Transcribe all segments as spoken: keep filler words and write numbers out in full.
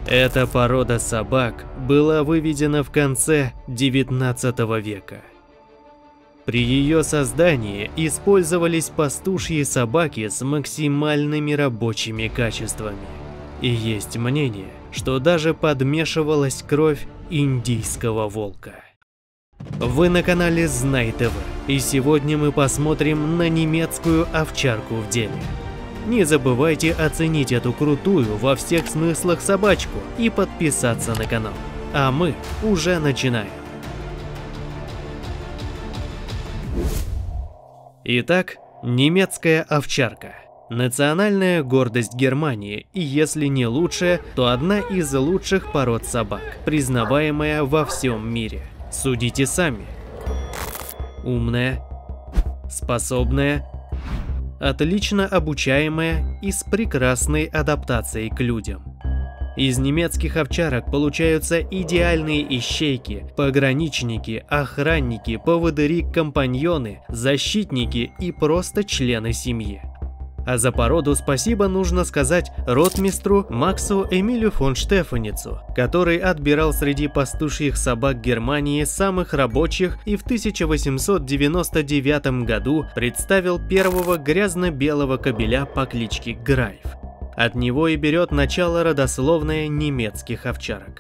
Эта порода собак была выведена в конце девятнадцатого века. При ее создании использовались пастушьи собаки с максимальными рабочими качествами. И есть мнение, что даже подмешивалась кровь индийского волка. Вы на канале Знай ТВ, и сегодня мы посмотрим на немецкую овчарку в деле. Не забывайте оценить эту крутую во всех смыслах собачку и подписаться на канал. А мы уже начинаем. Итак, немецкая овчарка. Национальная гордость Германии, и если не лучшая, то одна из лучших пород собак, признаваемая во всем мире. Судите сами. Умная, способная, отлично обучаемая и с прекрасной адаптацией к людям. Из немецких овчарок получаются идеальные ищейки, пограничники, охранники, поводыри-компаньоны, защитники и просто члены семьи. А за породу спасибо нужно сказать ротмистру Максу Эмилю фон Штефаницу, который отбирал среди пастушьих собак Германии самых рабочих и в тысяча восемьсот девяносто девятом году представил первого грязно-белого кобеля по кличке Грайф. От него и берет начало родословная немецких овчарок.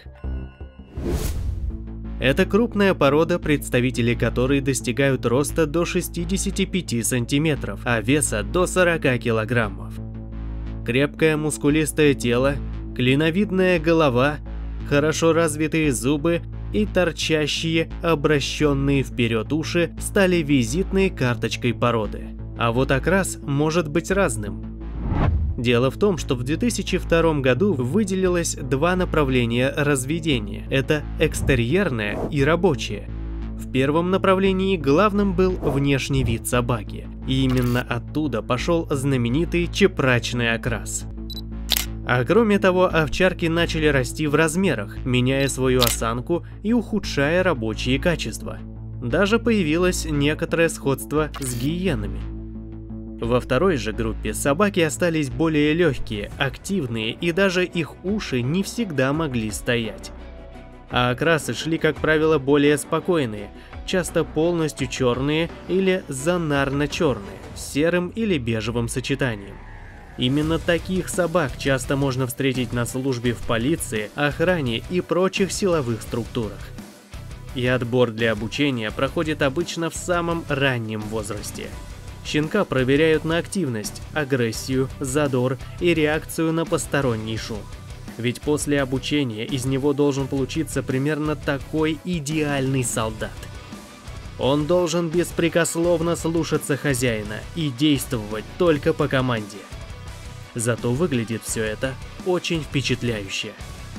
Это крупная порода, представители которой достигают роста до шестидесяти пяти сантиметров, а веса до сорока килограммов. Крепкое мускулистое тело, клиновидная голова, хорошо развитые зубы и торчащие, обращенные вперед уши стали визитной карточкой породы. А вот окрас может быть разным. Дело в том, что в две тысячи втором году выделилось два направления разведения – это экстерьерное и рабочее. В первом направлении главным был внешний вид собаки, и именно оттуда пошел знаменитый чепрачный окрас. А кроме того, овчарки начали расти в размерах, меняя свою осанку и ухудшая рабочие качества. Даже появилось некоторое сходство с гиенами. Во второй же группе собаки остались более легкие, активные, и даже их уши не всегда могли стоять. А окрасы шли, как правило, более спокойные, часто полностью черные или зонарно-черные, с серым или бежевым сочетанием. Именно таких собак часто можно встретить на службе в полиции, охране и прочих силовых структурах. И отбор для обучения проходит обычно в самом раннем возрасте. Щенка проверяют на активность, агрессию, задор и реакцию на посторонний шум. Ведь после обучения из него должен получиться примерно такой идеальный солдат. Он должен беспрекословно слушаться хозяина и действовать только по команде. Зато выглядит все это очень впечатляюще.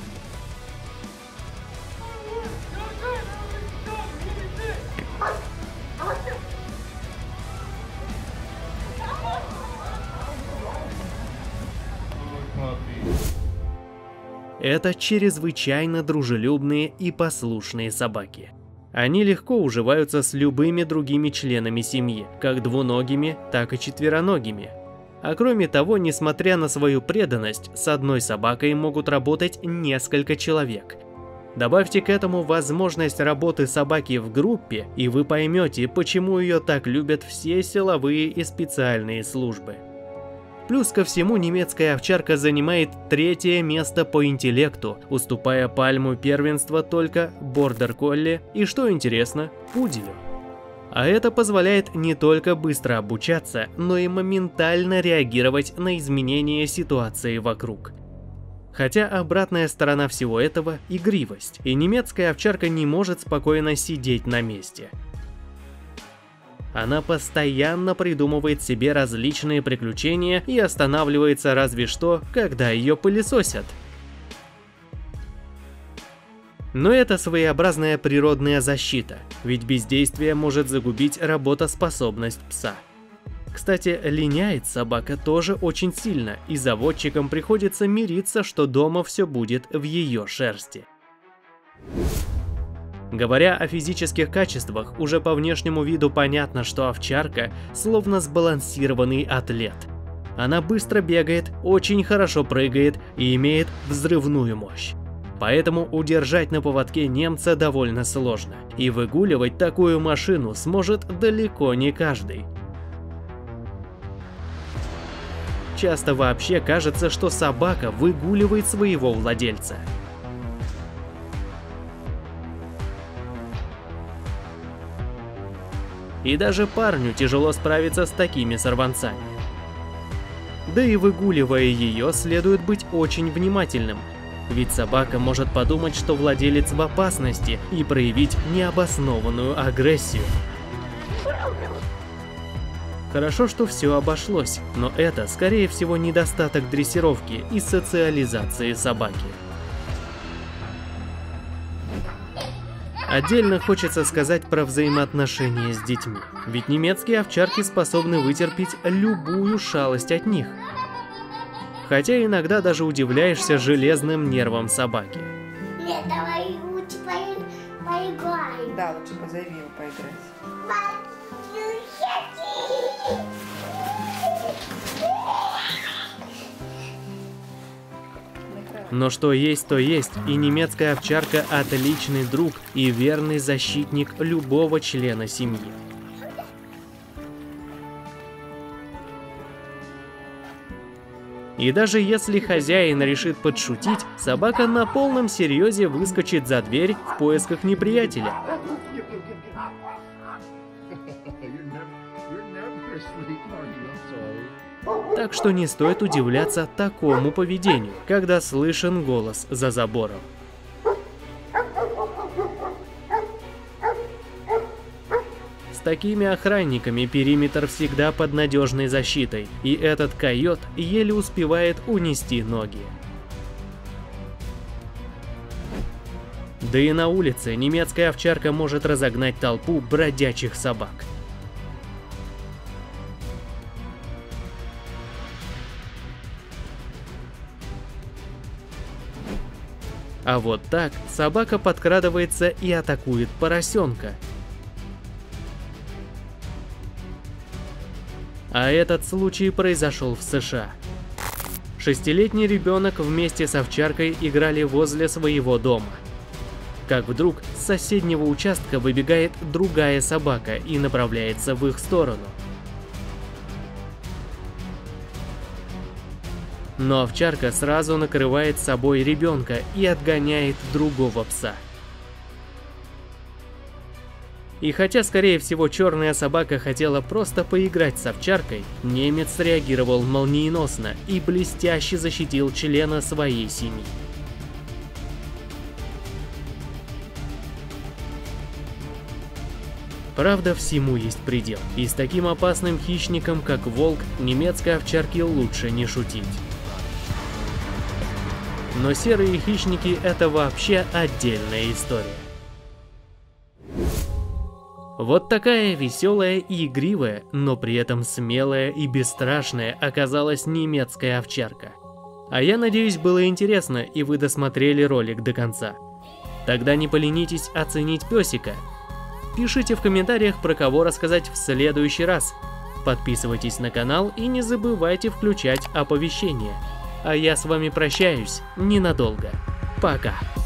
Это чрезвычайно дружелюбные и послушные собаки. Они легко уживаются с любыми другими членами семьи, как двуногими, так и четвероногими. А кроме того, несмотря на свою преданность, с одной собакой могут работать несколько человек. Добавьте к этому возможность работы собаки в группе, и вы поймете, почему ее так любят все силовые и специальные службы. Плюс ко всему, немецкая овчарка занимает третье место по интеллекту, уступая пальму первенства только бордер-колли и, что интересно, пуделю. А это позволяет не только быстро обучаться, но и моментально реагировать на изменения ситуации вокруг. Хотя обратная сторона всего этого – игривость, и немецкая овчарка не может спокойно сидеть на месте. Она постоянно придумывает себе различные приключения и останавливается разве что, когда ее пылесосят. Но это своеобразная природная защита, ведь бездействие может загубить работоспособность пса. Кстати, линяет собака тоже очень сильно, и заводчикам приходится мириться, что дома все будет в ее шерсти. Говоря о физических качествах, уже по внешнему виду понятно, что овчарка словно сбалансированный атлет. Она быстро бегает, очень хорошо прыгает и имеет взрывную мощь. Поэтому удержать на поводке немца довольно сложно, и выгуливать такую машину сможет далеко не каждый. Часто вообще кажется, что собака выгуливает своего владельца. И даже парню тяжело справиться с такими сорванцами. Да и выгуливая ее, следует быть очень внимательным, ведь собака может подумать, что владелец в опасности и проявить необоснованную агрессию. Хорошо, что все обошлось, но это, скорее всего, недостаток дрессировки и социализации собаки. Отдельно хочется сказать про взаимоотношения с детьми, ведь немецкие овчарки способны вытерпеть любую шалость от них. Хотя иногда даже удивляешься железным нервам собаки. Нет, давай лучше поиграем. Да, лучше позови его поиграть. Но что есть, то есть, и немецкая овчарка – отличный друг и верный защитник любого члена семьи. И даже если хозяин решит подшутить, собака на полном серьезе выскочит за дверь в поисках неприятеля. Так что не стоит удивляться такому поведению, когда слышен голос за забором. С такими охранниками периметр всегда под надежной защитой, и этот койот еле успевает унести ноги. Да и на улице немецкая овчарка может разогнать толпу бродячих собак. А вот так собака подкрадывается и атакует поросенка. А этот случай произошел в США. Шестилетний ребенок вместе с овчаркой играли возле своего дома. Как вдруг с соседнего участка выбегает другая собака и направляется в их сторону. Но овчарка сразу накрывает собой ребенка и отгоняет другого пса. И хотя, скорее всего, черная собака хотела просто поиграть с овчаркой, немец реагировал молниеносно и блестяще защитил члена своей семьи. Правда, всему есть предел, и с таким опасным хищником, как волк, немецкой овчарке лучше не шутить. Но серые хищники – это вообще отдельная история. Вот такая веселая и игривая, но при этом смелая и бесстрашная оказалась немецкая овчарка. А я надеюсь, было интересно и вы досмотрели ролик до конца. Тогда не поленитесь оценить песика. Пишите в комментариях, про кого рассказать в следующий раз. Подписывайтесь на канал и не забывайте включать оповещения. А я с вами прощаюсь ненадолго. Пока.